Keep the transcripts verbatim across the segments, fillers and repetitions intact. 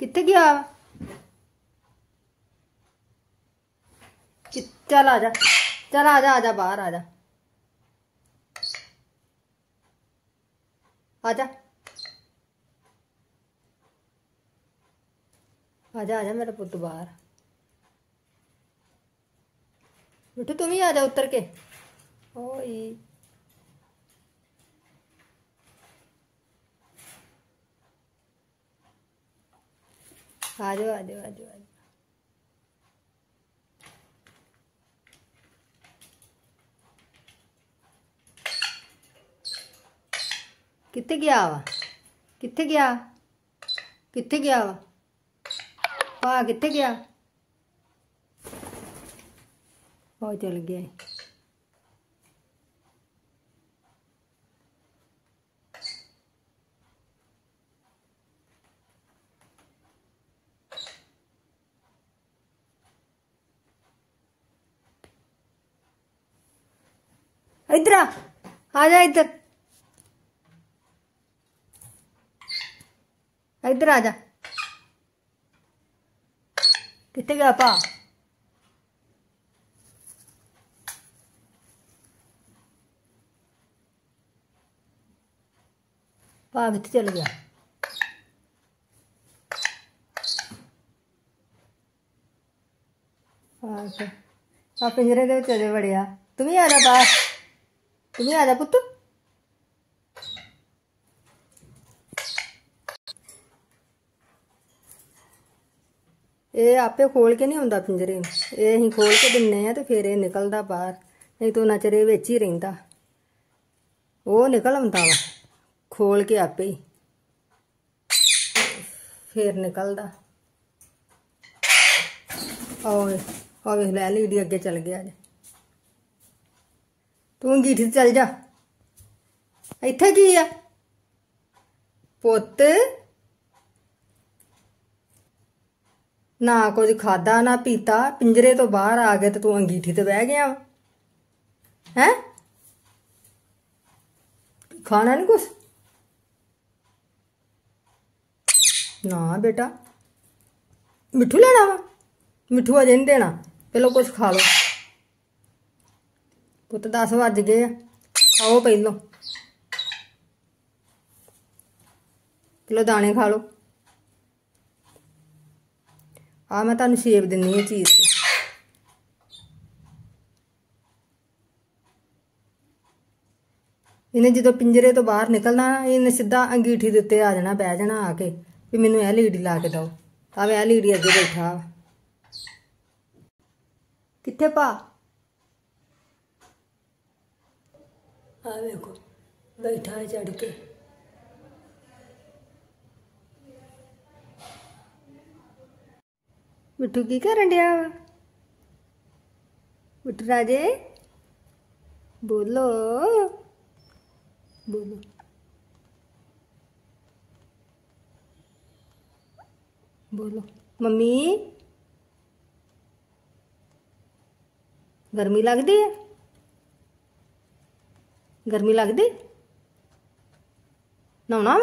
कित्थे गया? चल आजा, चल आजा, आजा बाहर आजा, आजा आजा आजा मेरा पुत्त बाहर। मिठू तुम ही आजा उतर के। ओए आ जाओ आ जाओ आ जाओ। कित्थे गया वा? कित्थे गया? कित्थे गया वा? पा कित्थे गया? ओ चल गया। इधर आ, आजा इधर, इधर आजा। कित्थे गया पा? पा कित्थे चल गया? आ पिंजरे दे विच अजे वड़िया। तुम ही आजा बाहर, तुम ही आजा पुत्त। ये आपे खोल के नहीं आउंदा पिंजरे, ये असीं खोल के दिन्ने आ ते फिर ये निकलदा बाहर, नहीं तो उन्ना चिर ये विच ही रहिंदा। वो निकल आउंदा वा खोल के आपे ही, फिर निकलदा। ओए ओ वेख लै लीडी अगे चल गया जे। तू अंगीठी चल जा। इत्थे की आ पुत्त? ना कुछ खादा ना पीता, पिंजरे तो बाहर आ गए तो तू अंगीठी ते बह गया है? खाना नहीं कुछ? ना बेटा, मिठू लेना वा? मिठू अजे नहीं देना, पहलो कुछ खा लो। पुत्त दस बज गए, खाओ पहलो, पहलो दाने खा लो। आ मैं तुहानू शेप दिन्नी है चीज से। इन्हें जो पिंजरे तो बाहर निकलना, इन्हें सीधा अंगीठी के उत्ते आ जाना, बह जाना आके भी मैनू एल ई डी ला के दो। आ एल ई डी अगे बैठा। कित्थे पा? आ देखो बैठा है चढ़ के। मिठू की करन दिया वा? मिठू राजे बोलो बोलो। बोलो मम्मी गर्मी लगती है? गर्मी लगती? नहाना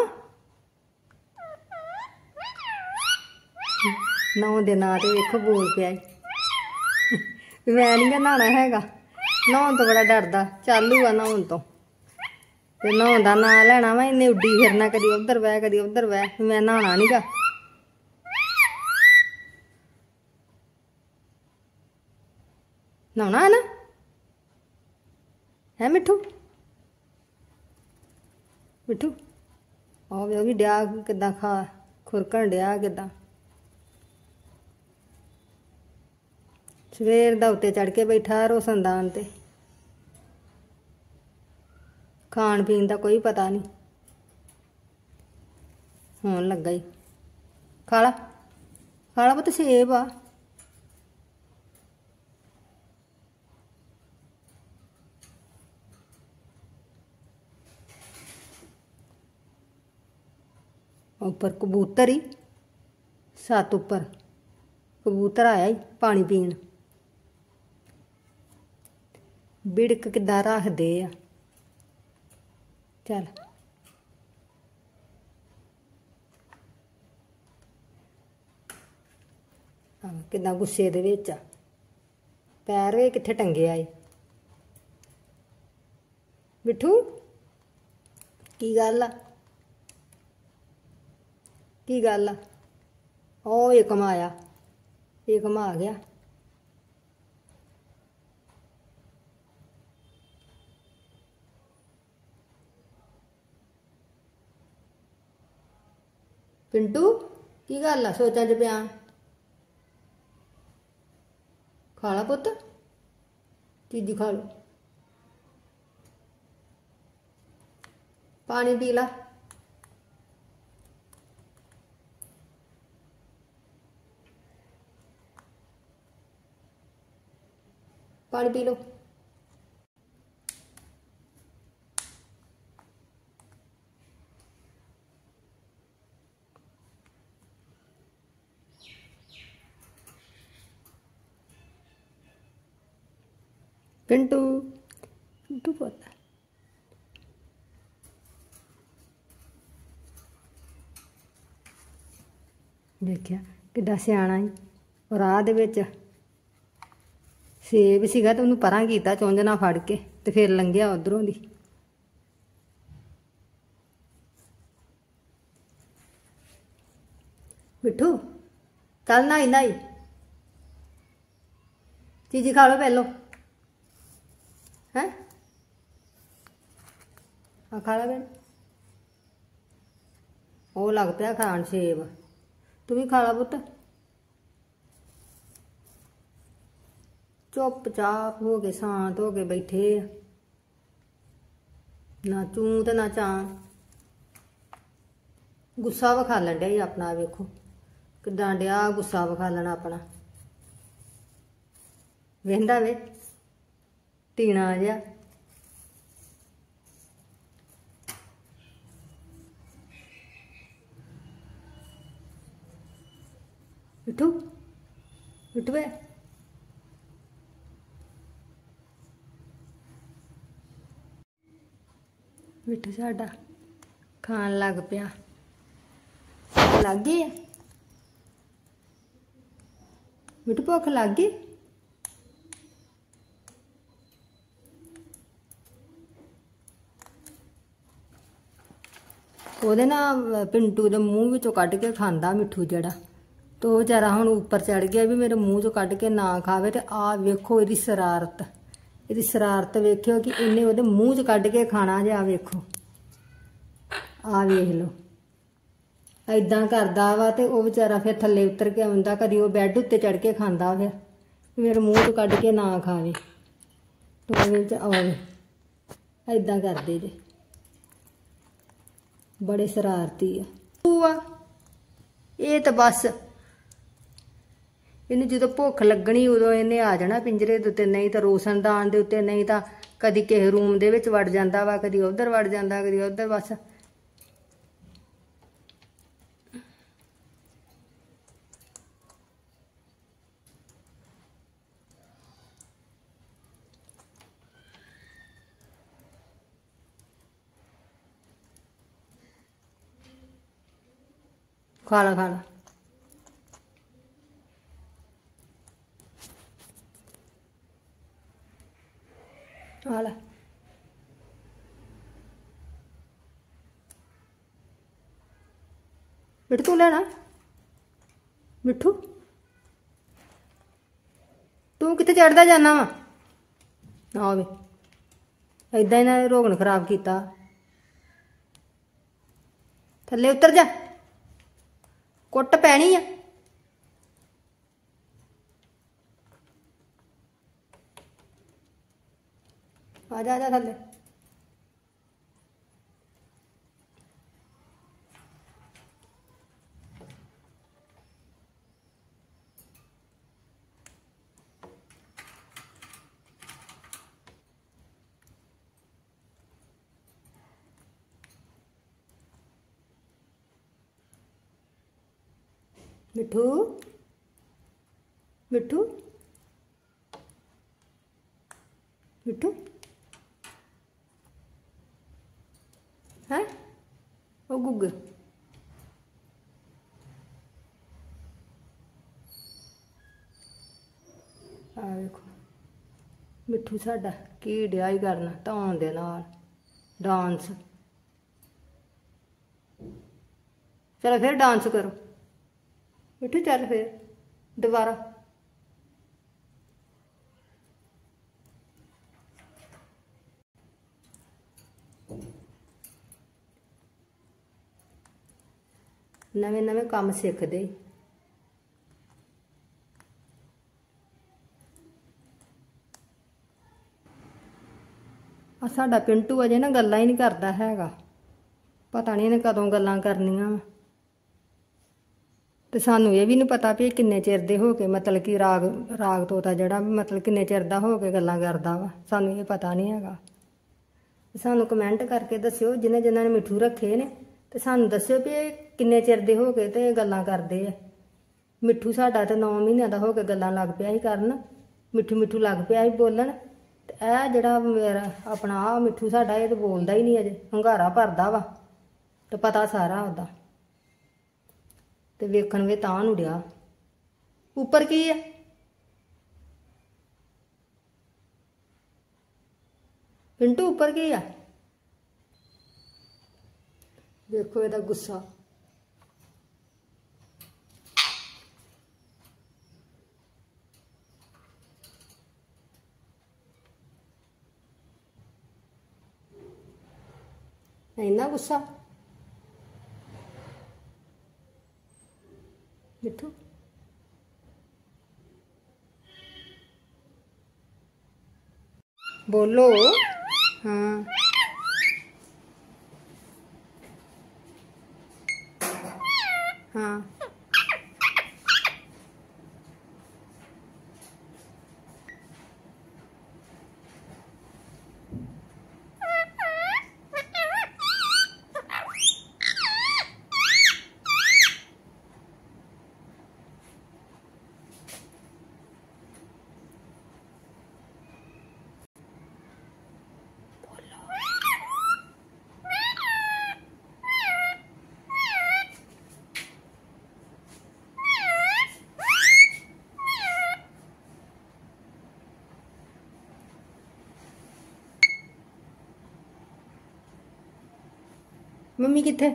नहाउन दे नां ते वेखो बोल पिया मैं नहीं नहाना हैगा। नहाउन तो बड़ा डरदा, चालू आ नहाउन तो, ते नहाउन दा नां लैना वा इन्हें उड्डी फिरना, कदी उधर बह कदी उधर बह। मैं नहाना नहीं गा। नहाना है ना है मिठू? मिठू आओ वो भी डिया किदा खा खुरकन डिया किदा। सवेर दा उत्ते चढ़ के बैठा रोशनदान ते, खान पीन का कोई पता नहीं। होन लगा ही खाला खाला पुत्त सेब आ। उपर कबूतर ही सत उपर कबूतर आया ही पानी पीन। बिड़क किदा रखदे आ। चल। कितना गुस्से दे विच आ, पैर वे कित्थे टंगे आए। मिठू की गल आ, की गल आ? ओ एकम आया, एकम आ गया। पिंटू की गल आ, सोचा च पिया? खा ला पुत्त, चीजी खा लो, पानी पी ला। पानी पी लो। पिंटू पिंटू पुत्त देखिया किड्डा सियाणा ही। और राह दे विच सेब सीगा ते उहनूं परां कीता चुंझ नाल फड़ के ते फिर लंघिया उधरों दी। मिठू चल नहाई नहाई, चीजी खा लो पहलो, हैं आ खा ला भैन। वो लग पिया खाण सेब, तू भी खा ला पुत्त। चुप चाप हो के शांत हो के बैठे, ना चूं ते ना चां। गुस्सा विखालन डिया ही अपना, वेखो किदां डिया गुस्सा विखालन अपना। वेंदा वे टीना जिहा। मिठू मिठू वे मिठू साडा खान लग पिया। लग गई है मिठू, भुख लग गई? ਉਹਦੇ ना पिंटू के मूँह विचों कढ़ के खांदा मिठू जड़ा, तो वो बेचारा हुण उपर चढ़ गया भी मेरे मूँह चों कढ़ के ना खावे। तो आ वेखो इहदी शरारत, इहदी शरारत वेखियो कि इन्हें उहदे मूँह च कढ़ के खाना जे। आ वेखो, आ वेख लो ऐदां करदा वा। ते वो बेचारा फिर थल्ले उतर के आउंदा, कदी वो बैड उत्ते चढ़ के खांदा फिर मेरे मूँह चों कढ़ के ना खावे। तो ओहदे आवे ऐदां करदे जे, बड़े शरारती आ। ये तो बस इन्हें जो भुख लगनी उदों इन्हें आ जाना पिंजरे दे उत्ते, नहीं तो रोशनदान दे उत्ते, नहीं तो कदी किसी रूम दे विच वड़ जांदा वा, कदी उधर वड़ जांदा, कदी उधर। बस खा ला खा ला। खा ला मिठू, तू लेना मिठू, तू कित्थे चढ़दा जाना वा? आवे ऐदां इन्हां रोगन खराब कीता। थल्ले उतर जा, कुट पैनी आ। आ जा जा थल्ले। मिठू मिठू मिठू है ओ गुग्गे, आ देखो मिठू साडा की डिया ही करना धौन दे नाल डांस। चलो फिर डांस करो मिठू, चल फिर दोबारा। नवे नवे काम सीखते। साडा पिंटू अजे ना गल्लां ही नहीं करता हैगा, पता नहीं इन्हें कदों गल्लां करनियां वा। ते सानू ये भी नहीं पता भी किन्ने चिर दे हो के मतलब कि राग राग तोता जड़ा मतलब किन्ने चिर दा हो के गल्लां करदा वा, सानू ये पता नहीं हैगा। सानू कमेंट करके दस्सिओ जिन्हें जिन्होंने मिठू रखे ने, ते सानू दस्सिओ भी किन्ने चिर दे हो के ते गल्लां करदे आ। मिठू साडा ते नौ महीने दा हो के गल्लां लग पिया ही करन, मिठू मिठू लग पिया ही बोलन। ते ऐ जिहड़ा मेरा अपना आ मिठू साडा ये तो बोलदा ही नहीं अजे, हंगारा भरदा वा ते पता सारा ओदा। ते वेखण वे तां नूं डिया उपर की है पिंटू, उपर की है देखो इहदा गुस्सा। इन्ना गुस्सा मिठू। बोलो हाँ हाँ मम्मी किथे?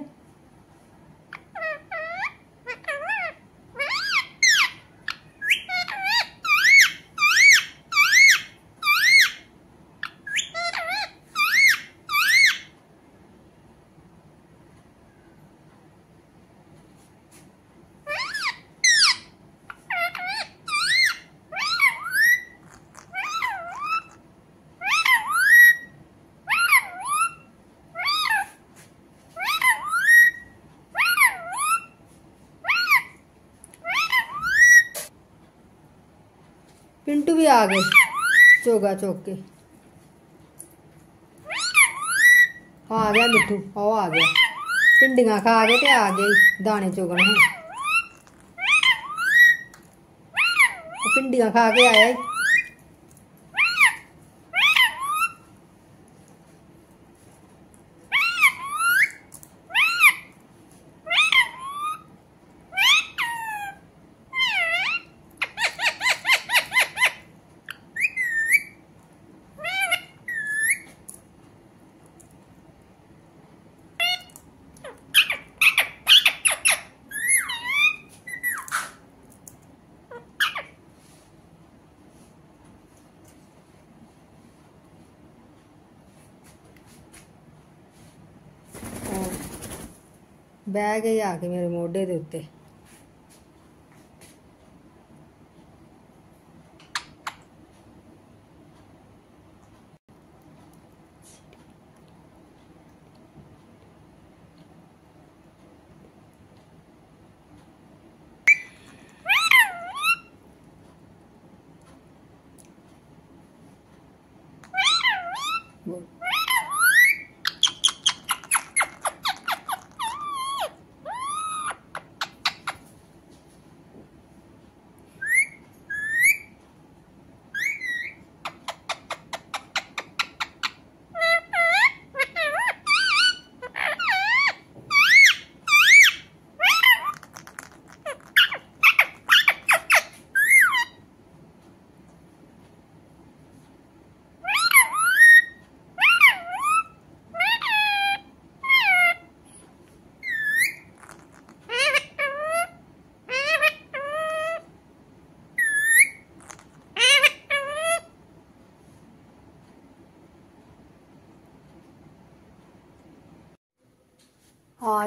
पिंटू भी आ गए चोगा चौक के। आ गया मिठू, ओ आ गया भिंडियां खा के ते आ गए दाने चुगन। भिंडियां खा के आया। बह गई आके मेरे मोढे दे उत्ते।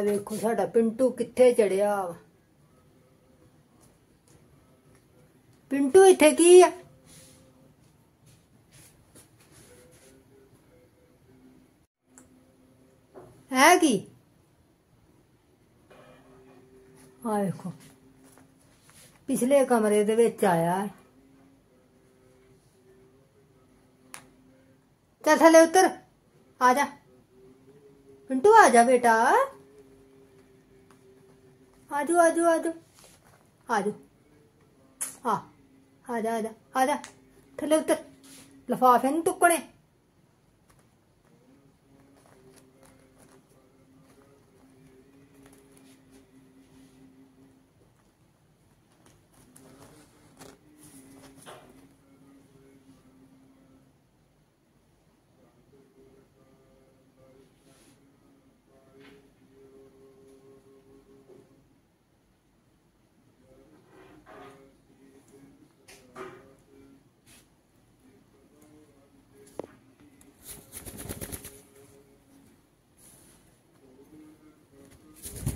आ देखो साडा पिंटू कित्थे चढ़िया वा। पिंटू इत्थे की आ? है की? आ देखो पिछले कमरे दे विच आया है। चल थले उतर, आजा पिंटू, आजा बेटा, आजू आजू आजू आजू, आ आजा आजा आजा, थले उतर, लिफाफे नहीं टुकने।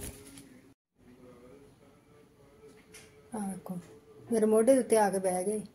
देखो मेरे मोढे उत्ते आके बह गए।